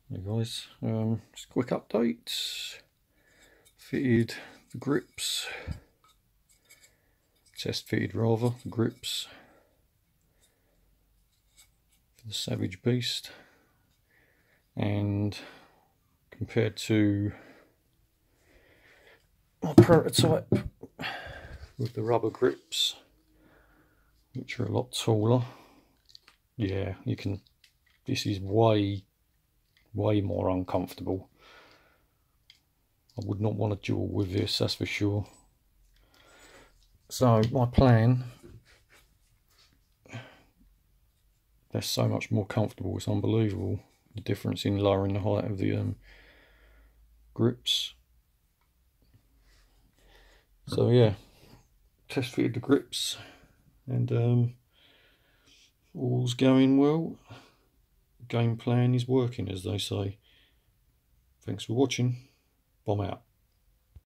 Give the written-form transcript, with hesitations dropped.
Hey guys, just a quick update. Fitted the grips, test fitted rather, the grips for the Savage Beast, and compared to my prototype with the rubber grips, which are a lot taller, yeah, you can, this is way more uncomfortable. I would not want to duel with this, that's for sure. So my plan, they're so much more comfortable, it's unbelievable the difference in lowering the height of the grips. So yeah, test fitted the grips and all's going well. Game plan is working, as they say. Thanks for watching. Bomb out.